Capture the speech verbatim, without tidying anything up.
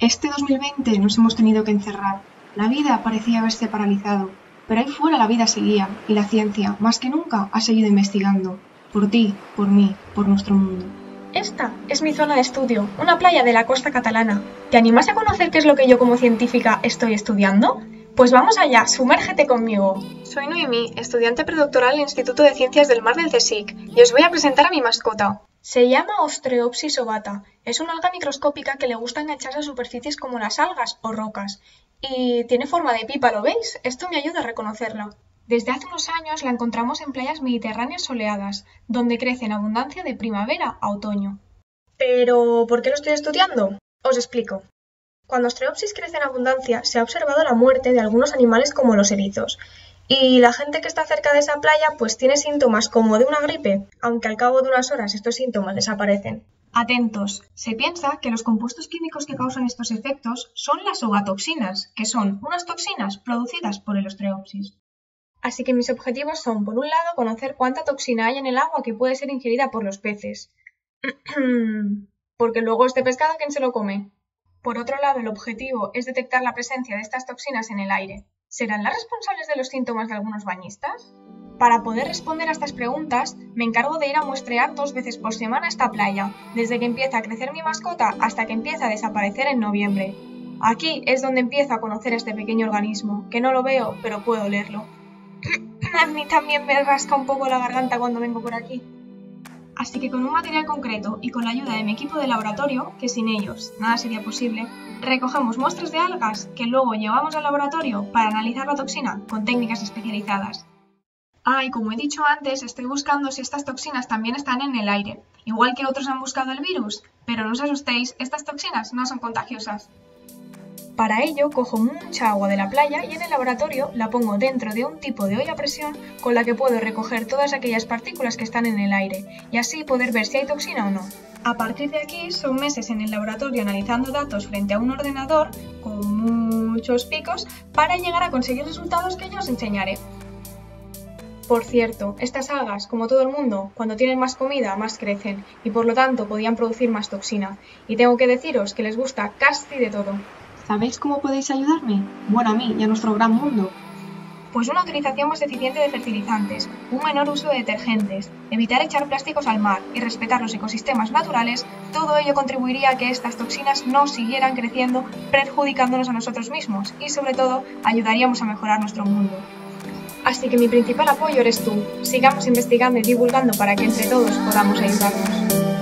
Este dos mil veinte nos hemos tenido que encerrar. La vida parecía haberse paralizado, pero ahí fuera la vida seguía y la ciencia, más que nunca, ha seguido investigando. Por ti, por mí, por nuestro mundo. Esta es mi zona de estudio, una playa de la costa catalana. ¿Te animas a conocer qué es lo que yo como científica estoy estudiando? Pues vamos allá, sumérgete conmigo. Soy Noemí, estudiante predoctoral en el Instituto de Ciencias del Mar del CSIC, y os voy a presentar a mi mascota. Se llama Ostreopsis ovata. Es una alga microscópica que le gusta engancharse a superficies como las algas o rocas. Y tiene forma de pipa, ¿lo veis? Esto me ayuda a reconocerla. Desde hace unos años la encontramos en playas mediterráneas soleadas, donde crece en abundancia de primavera a otoño. ¿Pero por qué lo estoy estudiando? Os explico. Cuando Ostreopsis crece en abundancia, se ha observado la muerte de algunos animales como los erizos. Y la gente que está cerca de esa playa pues tiene síntomas como de una gripe, aunque al cabo de unas horas estos síntomas desaparecen. Atentos, se piensa que los compuestos químicos que causan estos efectos son las ovatoxinas, que son unas toxinas producidas por el Ostreopsis. Así que mis objetivos son, por un lado, conocer cuánta toxina hay en el agua que puede ser ingerida por los peces. Porque luego este pescado, ¿quién se lo come? Por otro lado, el objetivo es detectar la presencia de estas toxinas en el aire. ¿Serán las responsables de los síntomas de algunos bañistas? Para poder responder a estas preguntas, me encargo de ir a muestrear dos veces por semana esta playa, desde que empieza a crecer mi mascota hasta que empieza a desaparecer en noviembre. Aquí es donde empiezo a conocer este pequeño organismo, que no lo veo, pero puedo olerlo. A mí también me rasca un poco la garganta cuando vengo por aquí. Así que con un material concreto y con la ayuda de mi equipo de laboratorio, que sin ellos nada sería posible, recogemos muestras de algas que luego llevamos al laboratorio para analizar la toxina con técnicas especializadas. Ah, y como he dicho antes, estoy buscando si estas toxinas también están en el aire, igual que otros han buscado el virus, pero no os asustéis, estas toxinas no son contagiosas. Para ello, cojo mucha agua de la playa y en el laboratorio la pongo dentro de un tipo de olla a presión con la que puedo recoger todas aquellas partículas que están en el aire y así poder ver si hay toxina o no. A partir de aquí son meses en el laboratorio analizando datos frente a un ordenador con muchos picos para llegar a conseguir resultados que yo os enseñaré. Por cierto, estas algas, como todo el mundo, cuando tienen más comida, más crecen y por lo tanto podían producir más toxina. Y tengo que deciros que les gusta casi de todo. ¿Sabéis cómo podéis ayudarme? Bueno, a mí y a nuestro gran mundo. Pues una utilización más eficiente de fertilizantes, un menor uso de detergentes, evitar echar plásticos al mar y respetar los ecosistemas naturales, todo ello contribuiría a que estas toxinas no siguieran creciendo, perjudicándonos a nosotros mismos y sobre todo ayudaríamos a mejorar nuestro mundo. Así que mi principal apoyo eres tú. Sigamos investigando y divulgando para que entre todos podamos ayudarnos.